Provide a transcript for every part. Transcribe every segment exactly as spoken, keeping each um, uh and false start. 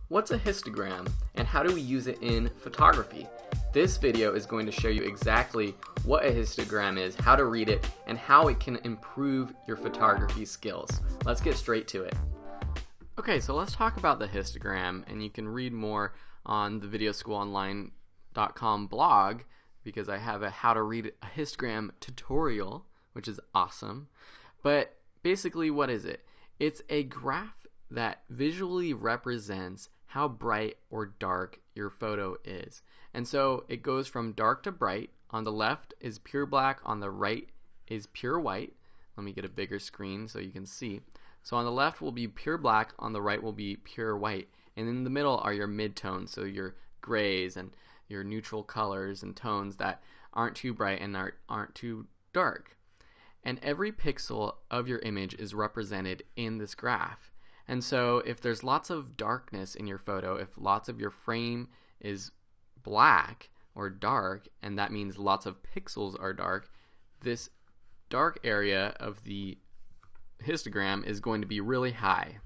What's a histogram and how do we use it in photography? This video is going to show you exactly what a histogram is, how to read it, and how it can improve your photography skills. Let's get straight to it. Okay, so let's talk about the histogram, and you can read more on the video school online dot com blog because I have a how to read a histogram tutorial, which is awesome. But basically, what is it? It's a graph that visually represents how bright or dark your photo is. And so it goes from dark to bright. On the left is pure black, on the right is pure white. Let me get a bigger screen so you can see. So on the left will be pure black, on the right will be pure white. And in the middle are your midtones, so your grays and your neutral colors and tones that aren't too bright and aren't, aren't too dark. And every pixel of your image is represented in this graph. And so if there's lots of darkness in your photo, if lots of your frame is black or dark, and that means lots of pixels are dark, this dark area of the histogram is going to be really high.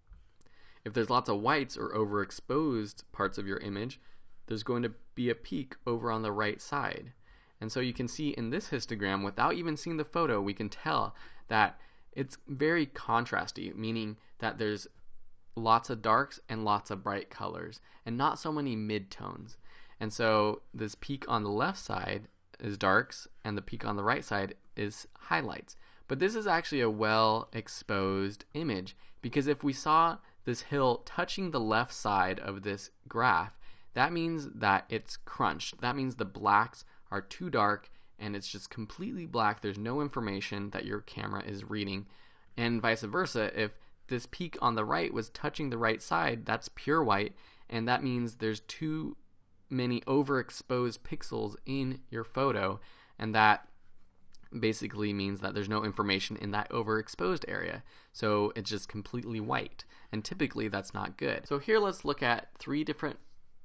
If there's lots of whites or overexposed parts of your image, there's going to be a peak over on the right side. And so you can see in this histogram, without even seeing the photo, we can tell that it's very contrasty, meaning that there's lots of darks and lots of bright colors and not so many midtones. And so this peak on the left side is darks and the peak on the right side is highlights. But this is actually a well exposed image, because if we saw this hill touching the left side of this graph, that means that it's crunched. That means the blacks are too dark and it's just completely black. There's no information that your camera is reading. And vice versa, if this peak on the right was touching the right side, that's pure white, and that means there's too many overexposed pixels in your photo, and that basically means that there's no information in that overexposed area. So it's just completely white, and typically that's not good. So here let's look at three different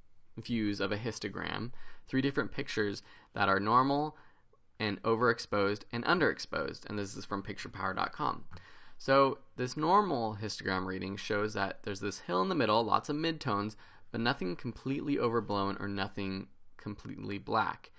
views of a histogram, three different pictures that are normal and overexposed and underexposed, and this is from picture power dot com. So this normal histogram reading shows that there's this hill in the middle, lots of midtones, but nothing completely overblown or nothing completely black.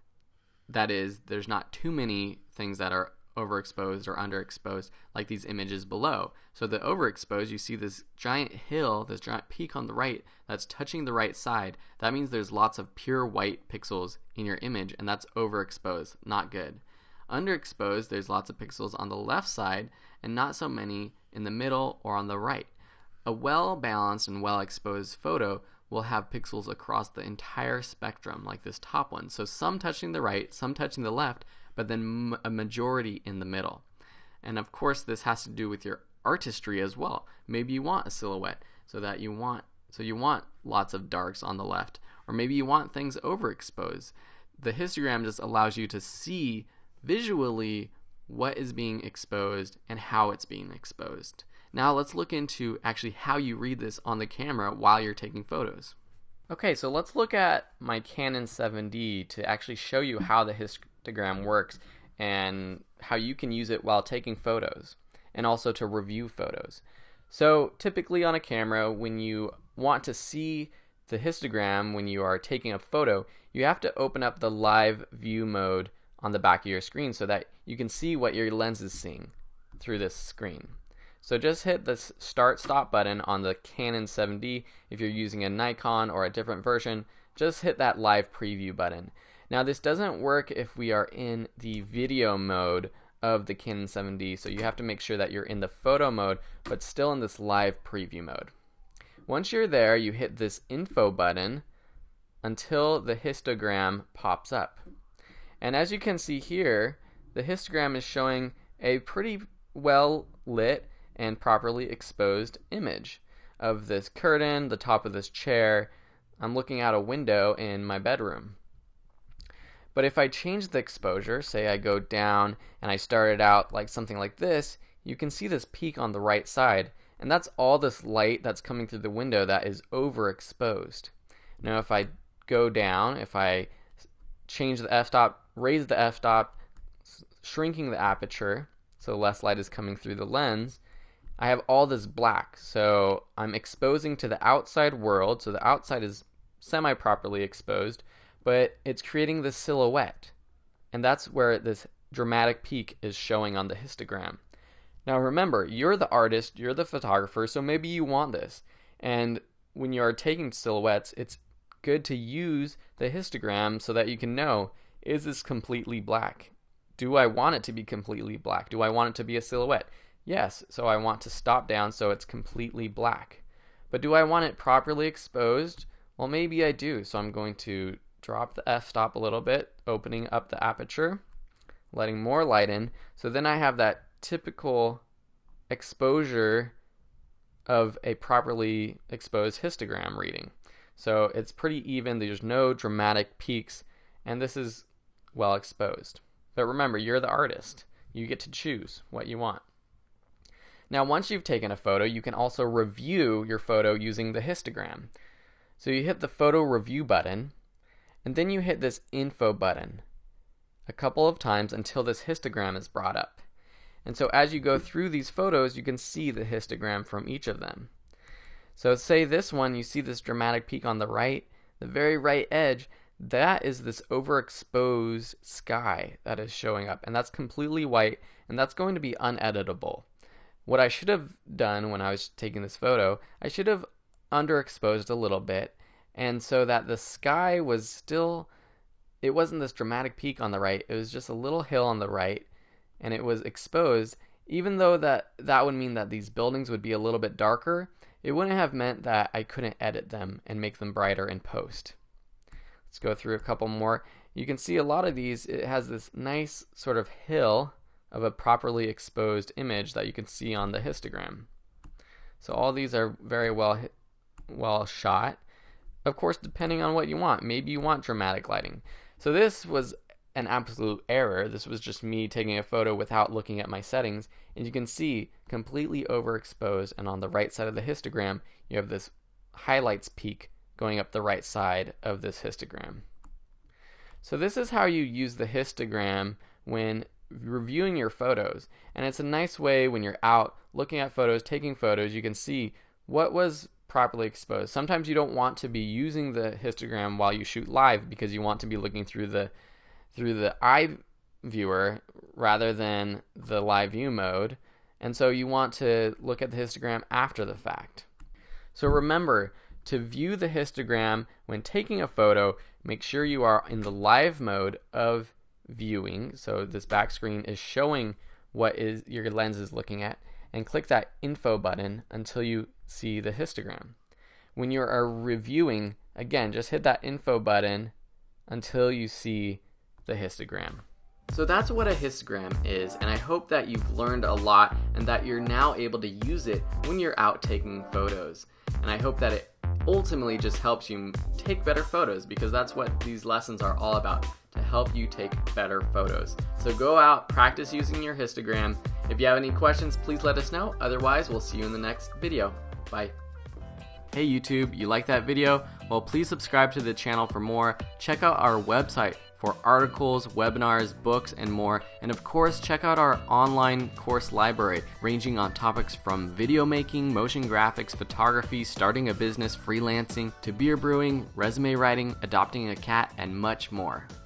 That is, there's not too many things that are overexposed or underexposed like these images below. So the overexposed, you see this giant hill, this giant peak on the right that's touching the right side. That means there's lots of pure white pixels in your image, and that's overexposed, not good. Underexposed, there's lots of pixels on the left side and not so many in the middle or on the right. A well-balanced and well-exposed photo will have pixels across the entire spectrum, like this top one. So some touching the right, some touching the left, but then a majority in the middle. And of course, this has to do with your artistry as well. Maybe you want a silhouette, so that you want so you want lots of darks on the left, or maybe you want things overexposed. The histogram just allows you to see visually what is being exposed and how it's being exposed. Now let's look into actually how you read this on the camera while you're taking photos. Okay, so let's look at my Canon seven D to actually show you how the histogram works and how you can use it while taking photos, and also to review photos. So typically on a camera, when you want to see the histogram when you are taking a photo, you have to open up the live view mode on the back of your screen so that you can see what your lens is seeing through this screen. So just hit the start stop button on the Canon seven D. If you're using a Nikon or a different version, just hit that live preview button. Now this doesn't work if we are in the video mode of the Canon seven D, so you have to make sure that you're in the photo mode but still in this live preview mode. Once you're there, you hit this info button until the histogram pops up. And as you can see here, the histogram is showing a pretty well lit and properly exposed image of this curtain, the top of this chair. I'm looking out a window in my bedroom. But if I change the exposure, say I go down and I started out like something like this, you can see this peak on the right side, and that's all this light that's coming through the window that is overexposed. Now if I go down, if I change the f-stop, raise the f-stop, shrinking the aperture so less light is coming through the lens, I have all this black. So I'm exposing to the outside world. So the outside is semi-properly exposed, but it's creating this silhouette. And that's where this dramatic peak is showing on the histogram. Now remember, you're the artist, you're the photographer, so maybe you want this. And when you are taking silhouettes, it's good to use the histogram so that you can know, is this completely black? Do I want it to be completely black? Do I want it to be a silhouette? Yes, so I want to stop down so it's completely black. But do I want it properly exposed? Well, maybe I do, so I'm going to drop the f-stop a little bit, opening up the aperture, letting more light in, so then I have that typical exposure of a properly exposed histogram reading. So it's pretty even, there's no dramatic peaks, and this is well exposed. But remember, you're the artist. You get to choose what you want. Now, once you've taken a photo, you can also review your photo using the histogram. So you hit the photo review button, and then you hit this info button a couple of times until this histogram is brought up. And so as you go through these photos, you can see the histogram from each of them. So say this one, you see this dramatic peak on the right, the very right edge, that is this overexposed sky that is showing up, and that's completely white, and that's going to be uneditable. What I should have done when I was taking this photo, I should have underexposed a little bit, and so that the sky was still, it wasn't this dramatic peak on the right, it was just a little hill on the right, and it was exposed. Even though that that would mean that these buildings would be a little bit darker, it wouldn't have meant that I couldn't edit them and make them brighter in post. Let's go through a couple more. You can see a lot of these, it has this nice sort of hill of a properly exposed image that you can see on the histogram. So all these are very well well shot. Of course, depending on what you want. Maybe you want dramatic lighting. So this was an absolute error. This was just me taking a photo without looking at my settings, and you can see completely overexposed, and on the right side of the histogram you have this highlights peak going up the right side of this histogram. So this is how you use the histogram when reviewing your photos, and it's a nice way when you're out looking at photos, taking photos, you can see what was properly exposed. Sometimes you don't want to be using the histogram while you shoot live because you want to be looking through the through the eye viewer rather than the live view mode, and so you want to look at the histogram after the fact. So remember, to view the histogram when taking a photo, make sure you are in the live mode of viewing, so this back screen is showing what is your lens is looking at, and click that info button until you see the histogram. When you are reviewing, again, just hit that info button until you see the histogram. So that's what a histogram is, and I hope that you've learned a lot and that you're now able to use it when you're out taking photos. And I hope that it ultimately just helps you take better photos, because that's what these lessons are all about, to help you take better photos. So go out, practice using your histogram. If you have any questions, please let us know. Otherwise, we'll see you in the next video. Bye. Hey YouTube, you like that video? Well, please subscribe to the channel for more. Check out our website for articles, webinars, books, and more. And of course, check out our online course library, ranging on topics from video making, motion graphics, photography, starting a business, freelancing, to beer brewing, resume writing, adopting a cat, and much more.